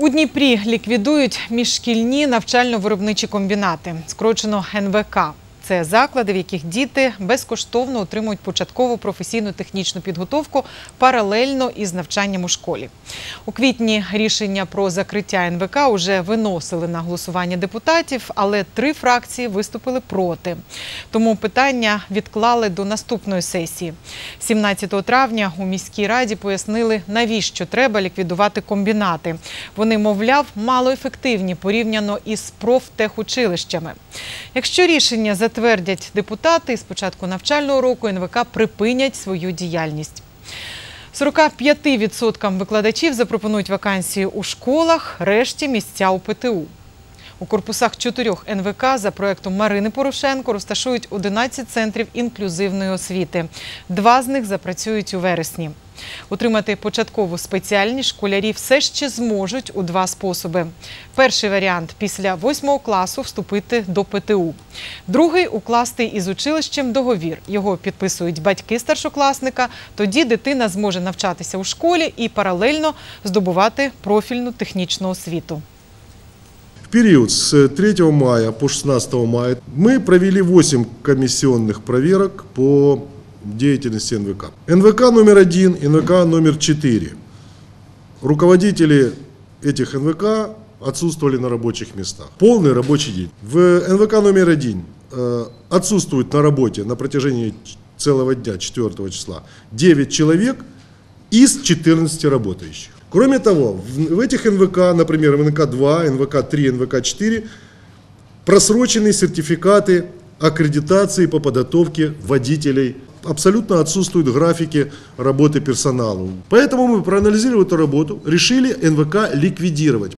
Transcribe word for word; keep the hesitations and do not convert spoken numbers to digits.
У Дніпрі ліквідують міжшкільні навчально-виробничі комбінати, скорочено ен ве ка. Це заклади, в яких діти безкоштовно отримують початкову професійно-технічну підготовку паралельно із навчанням у школі. У квітні рішення про закриття ен ве ка вже виносили на голосування депутатів, але три фракції виступили проти. Тому питання відклали до наступної сесії. сімнадцятого травня у міській раді пояснили, навіщо треба ліквідувати комбінати. Вони, мовляв, малоефективні порівняно із профтехучилищами. Якщо рішення затвердять депутати, з початку навчального року ен ве ка припинять свою діяльність. сорока п'яти відсоткам викладачів запропонують вакансії у школах, решті – місця у пе те у. У корпусах чотирьох ен ве ка за проєктом Марини Порошенко розташують одинадцять центрів інклюзивної освіти. Два з них запрацюють у вересні. Отримати початкову спеціальність школярі все ще зможуть у два способи. Перший варіант – після восьмого класу вступити до пе те у. Другий – укласти із училищем договір. Його підписують батьки старшокласника. Тоді дитина зможе навчатися у школі і паралельно здобувати профільну технічну освіту. В период с третьего мая по шестнадцатое мая мы провели восемь комиссионных проверок по деятельности эн ве ка. эн ве ка номер один, эн ве ка номер четыре. Руководители этих эн ве ка отсутствовали на рабочих местах. Полный рабочий день. В эн ве ка номер один э, отсутствует на работе на протяжении целого дня, четвёртого числа, девять человек из четырнадцати работающих. Кроме того, в этих эн ве ка, например, эн ве ка два, эн ве ка три, эн ве ка четыре, просроченные сертификаты аккредитации по подготовке водителей. Абсолютно отсутствуют графики работы персонала. Поэтому мы, проанализировав эту работу, решили эн ве ка ликвидировать.